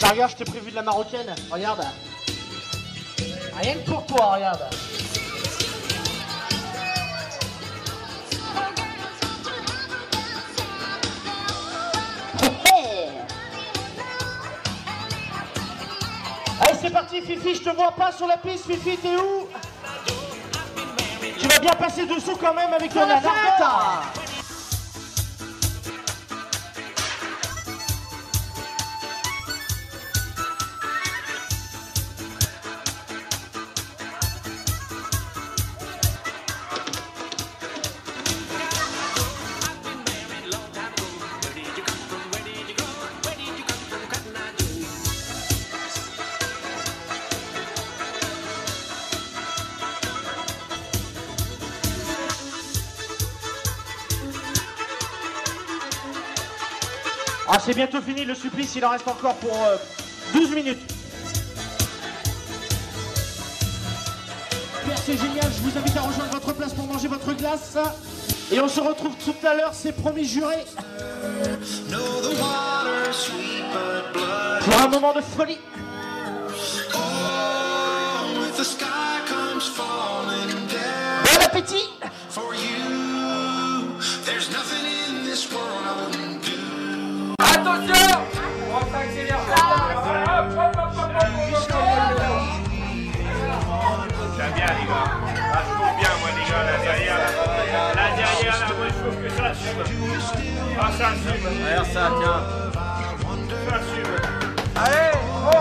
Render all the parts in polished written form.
regarde, je t'ai prévu de la marocaine. Regarde. Rien que pour toi, regarde. Allez, c'est parti, Fifi, je te vois pas sur la piste. Fifi, t'es où? Tu vas bien passer dessous quand même avec ton nana. Ah, c'est bientôt fini le supplice, il en reste encore pour 12 minutes. C'est génial, je vous invite à rejoindre votre place pour manger votre glace. Et on se retrouve tout à l'heure, c'est promis juré. Pour un moment de folie. Bon appétit. Attention! On s'accélère. J'aime bien les gars. Ah, je trouve bien moi les gars, là derrière. Là derrière, là, moi je trouve que ça assume. Ah ça assume. Regarde ça, tiens. Ça assume. Allez,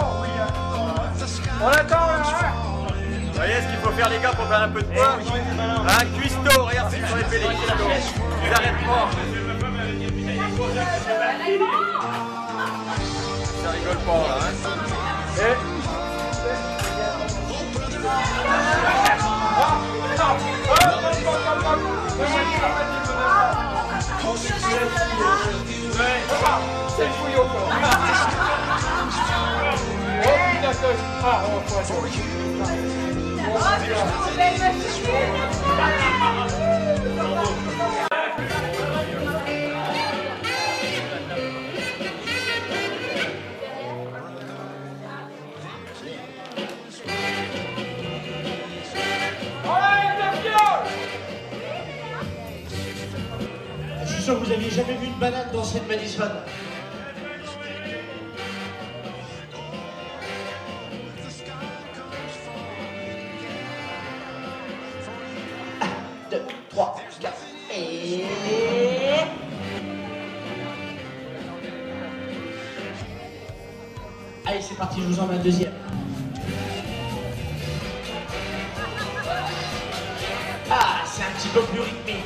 on attend là. Vous voyez ce qu'il faut faire les gars pour faire un peu de poids? Un cuistot, regarde c'est sur les pélés. Ils arrêtent pas. Ça rigole pas là, hein. Et... C'est le fouillot quoi. Oh putain que... Ah, on va Je suis sûr que vous n'aviez jamais vu une banane dans cette Madison. 1, 2, 3, 4 et... Allez, c'est parti, je vous en mets un deuxième. Ah, c'est un petit peu plus rythmé.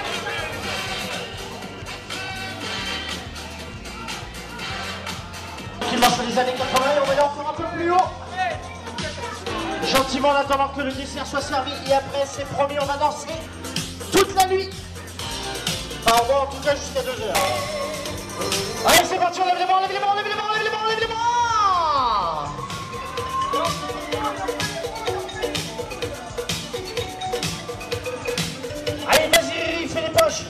Qui marche sur les années 80 et on va aller encore un peu plus haut. Gentiment en attendant que le dessert soit servi et après c'est promis on va danser toute la nuit. Enfin bon en tout cas jusqu'à 2h. Allez c'est parti, on lève les bras, on lève les bras, on lève les bras, on lève les bras, on lève les bras. Allez vas-y, fais les poches.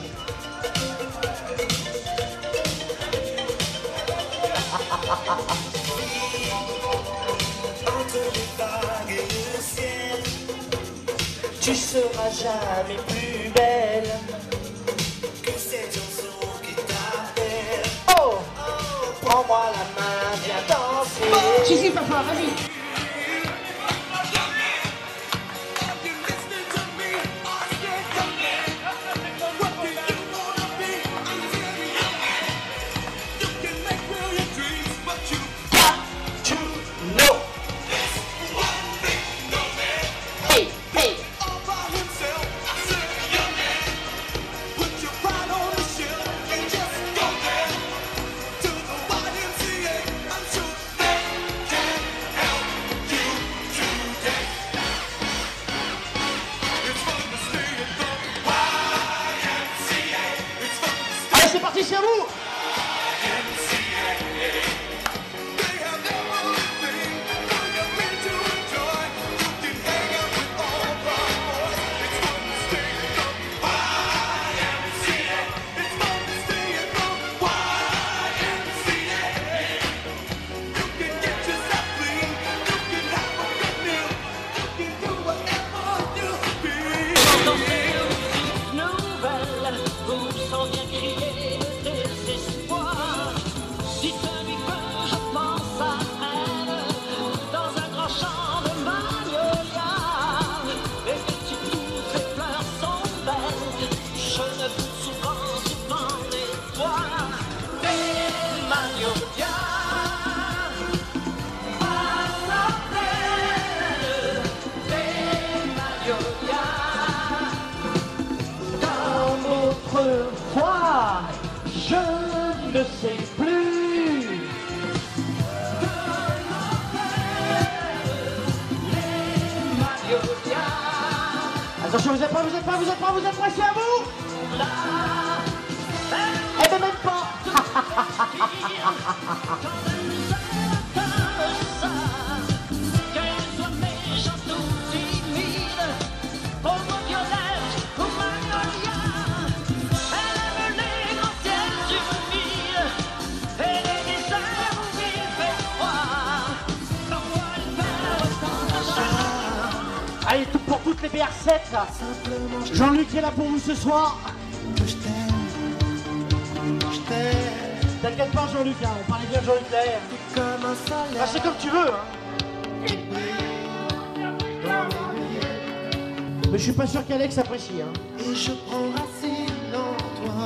Tu seras jamais plus belle que cette chanson qui t'appelle. Oh, prends-moi la main, viens danser. Si, papa, vas-y. autrefois, je ne sais plus. Attention, vous êtes prêts, c'est à vous. Eh ben même pas. Allez, tout pour toutes les BR7 là. Jean-Luc est là pour vous ce soir. Je t'aime. T'inquiète pas Jean-Luc, hein, on parlait bien de Jean-Luc Lair. Comme un soleil. Bah, c'est comme tu veux, hein. Mais je suis pas sûr qu'Alex apprécie, hein. Et je prends racine en toi.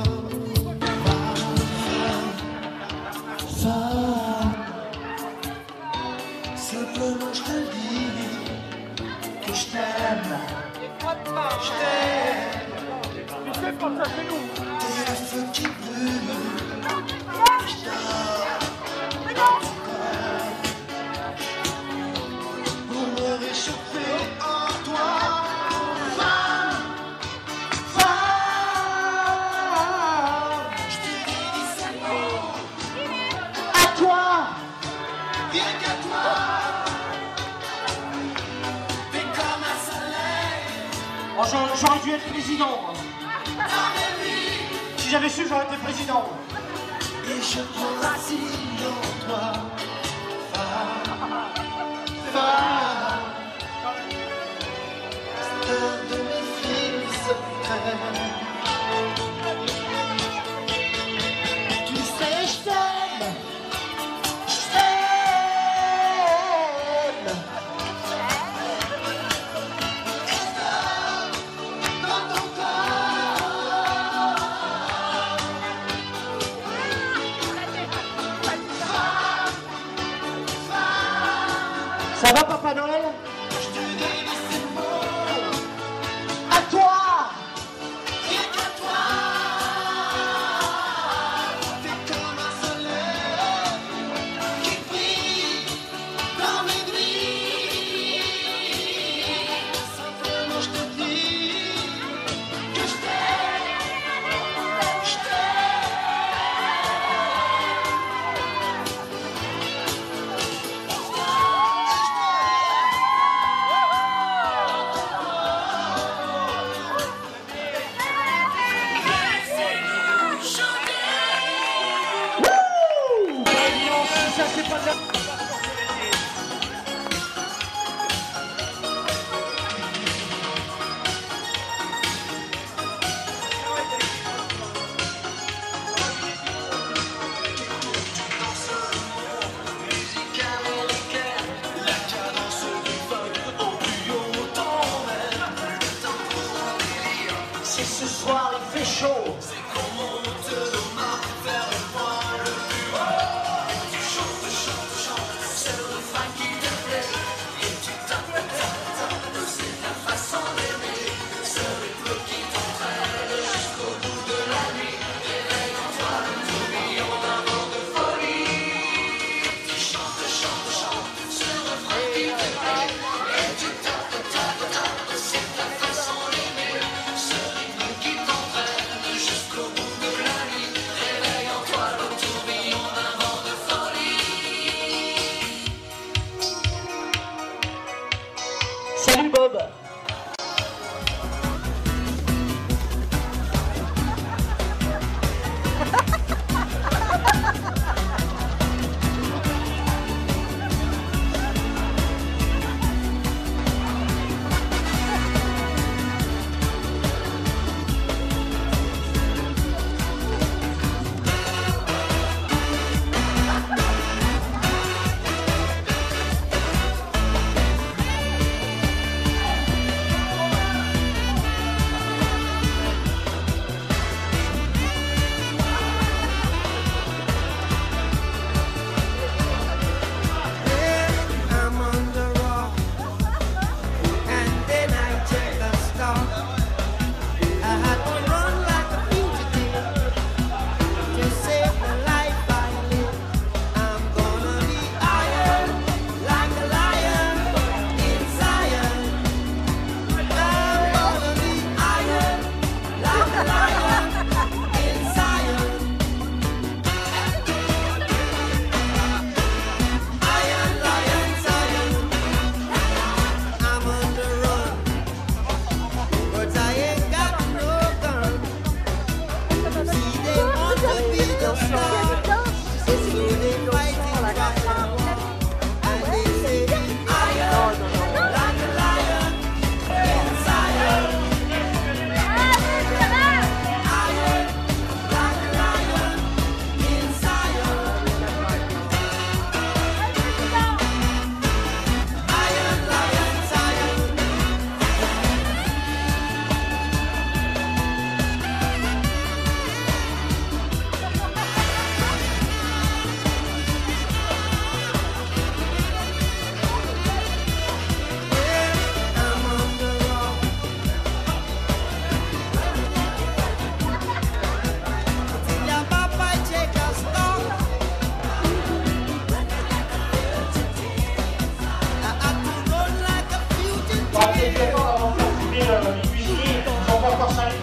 Simplement je te dis que je t'aime. Je t'aime. Tu sais comme ça chez nous. T'es le feu qui brûle. Je dors. Pour me réchauffer en toi. Je te dis ces mots. À toi. Rien qu'à toi. T'es comme un soleil. Oh, j'aurais dû être président. Moi. Dans ma vie. Si j'avais su, j'aurais été président. Et je prends racine en toi. Star de mes films secrets. Tu sais, je t'aime. Je t'aime. Dans ton corps. Ça va, Papa Noël? Je te dédie ces mots. À toi. Rien qu'à toi. T'es comme un soleil qui brille dans mes nuits. Simplement je te dis que je t'aime. Je Wouh! Non, si ça, c'est pas de la... Si ce soir il fait chaud, jusqu'au bout de la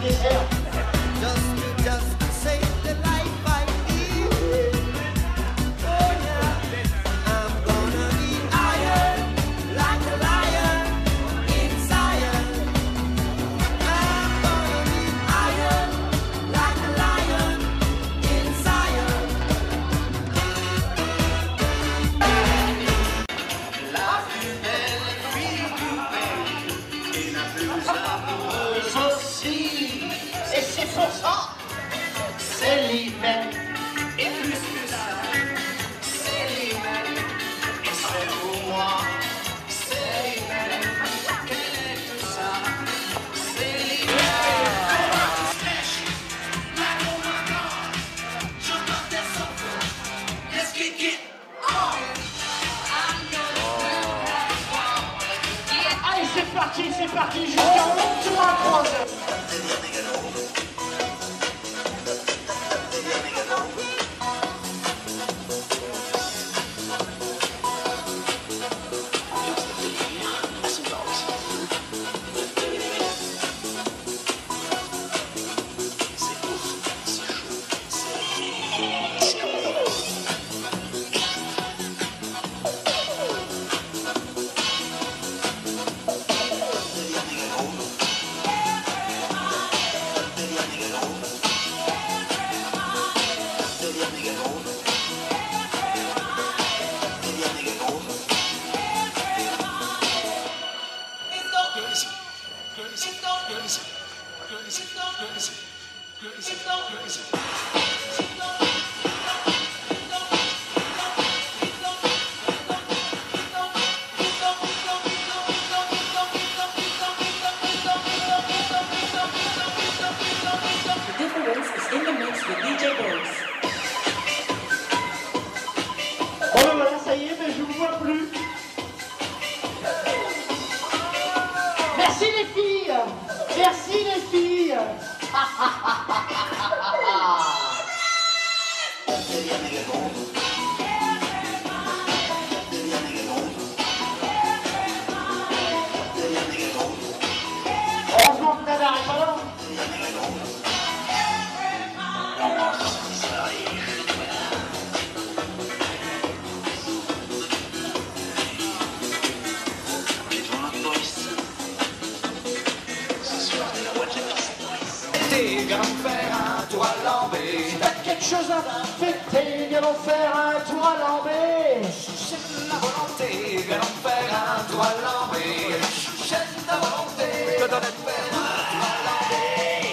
du dessert. Just to save the life I live. Oh yeah, I'm gonna be iron like a lion in Zion. I'm gonna be iron like a lion in Zion. La plus belle fille du pays et la plus amoureuse aussi. Et c'est pour ça, c'est l'hiver. Et plus que ça, c'est l'hiver. Et c'est pour moi, c'est l'hiver. Quel est tout ça? C'est l'hiver. Let's kick it on. Allez, c'est parti, jusqu'à 23h. The difference is in the mix with DJ Bones. Bon ben voilà, ça y est, mais je vous vois plus. Merci les filles. Merci les filles. Heureusement que Nadar est pas là. Viens nous faire un tour à l'envers. T'as quelque chose à fêter, viens nous faire un tour à l'envers. J'aime la volonté, viens nous faire un tour à l'envers. J'aime la volonté, que donne de faire un tour à l'envers.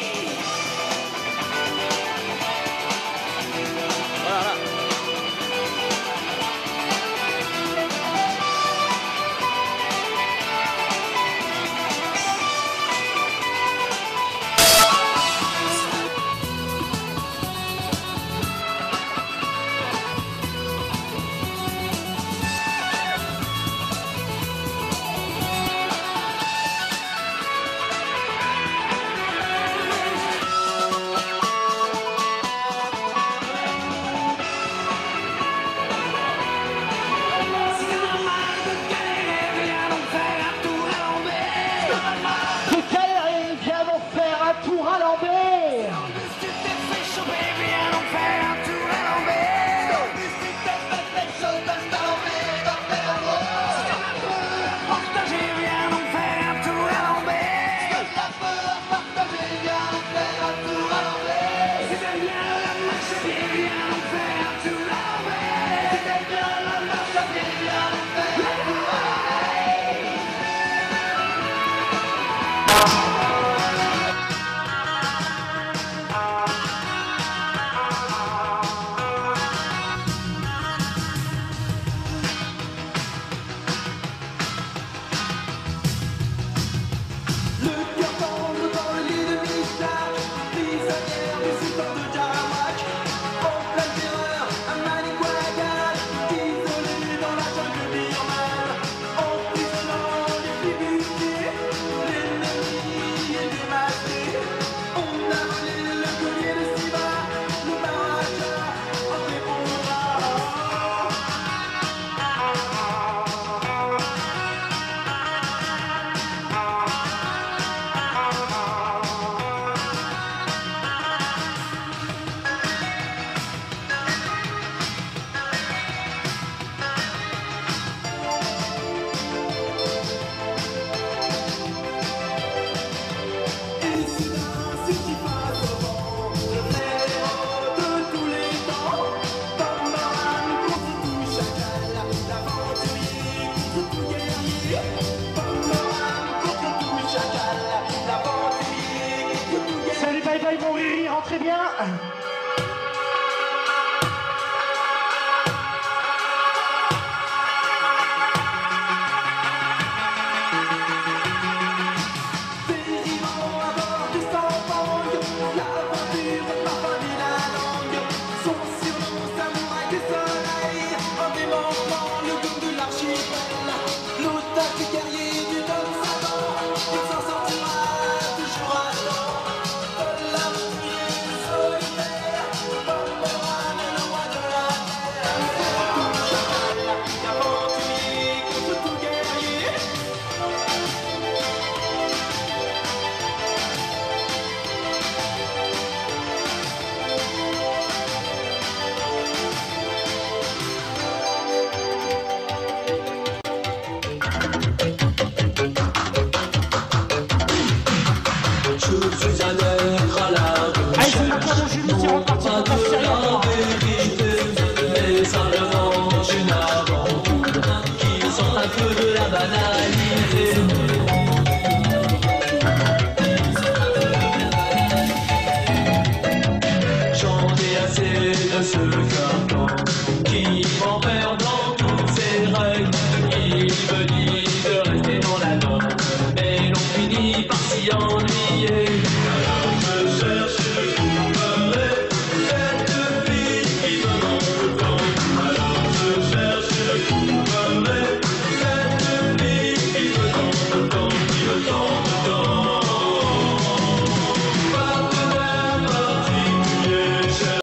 réveille mon riri, rentrez bien. Ce carton qui m'enferme dans toutes ses règles, il me dit